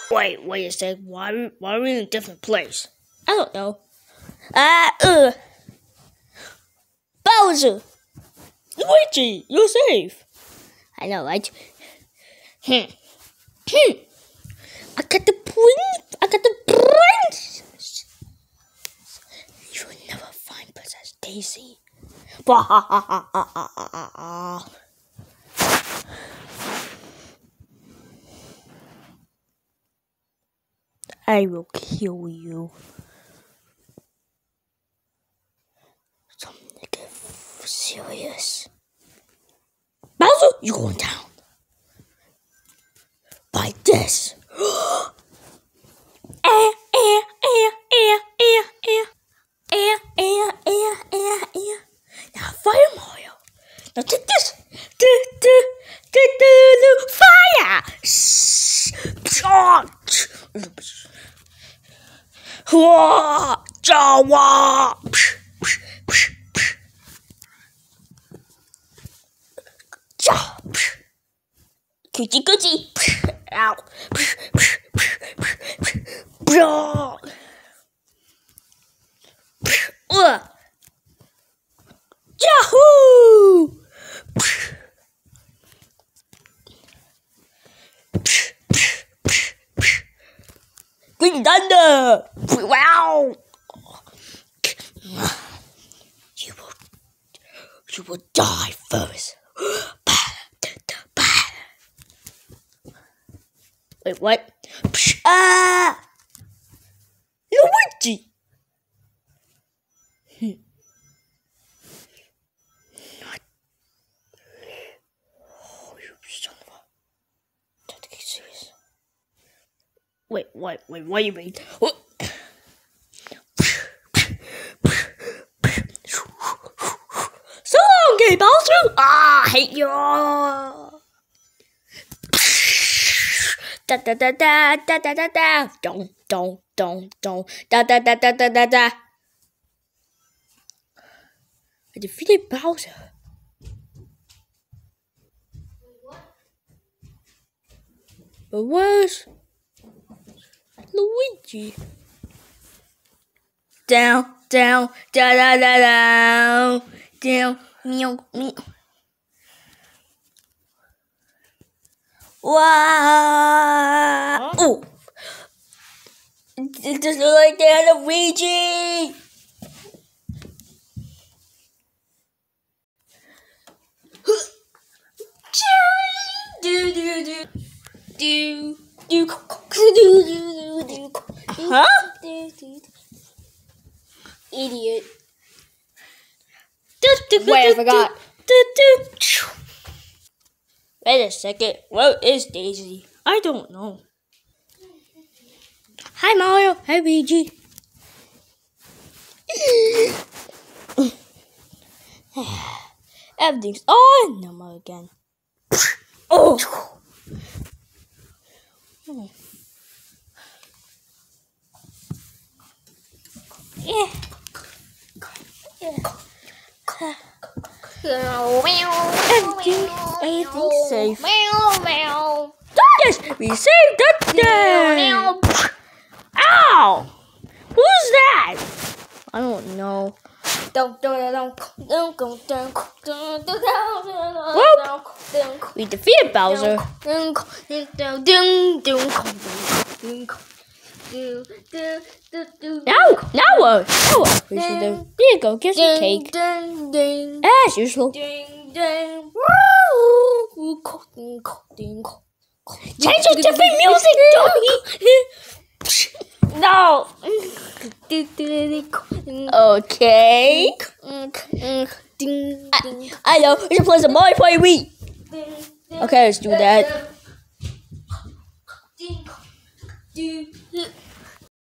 Wait a sec. Why are we in a different place? I don't know. Bowser! Luigi, you're safe. I know, right? Hmm. I got the princess. You will never find Princess Daisy. I will kill you. Something to get serious. Bowser, you're going down. By this. Now fire, Mario. Now take this. Fire. Coochie coochie. Ow. Yahoo! Green Thunder! Wow! You will die first. Wait, what? Luigi! Oh, you son of a... Don't get serious. Wait, what do you mean? So long, Gay Bowser! I hate you! Da da da da da da da da. Don't da da da da da da da. I defeated Bowser. But where's Luigi? Down, da da da down, meow. Wow! Huh? Oh, it just look like they had a Luigi. Huh? Idiot. Wait, I forgot. Wait a second. Where is Daisy? I don't know. Hi, Mario. Hi, Luigi. Everything's all normal again. Oh! Yeah. Everything's safe. Yes, we saved the day. Ow! Who's that? I don't know. We defeated Bowser. Now what? We should do. Here you go, get some cake. As usual. Change to different music, dummy. No. Okay. I know. We should play some Mario Party Wii. Okay, let's do that.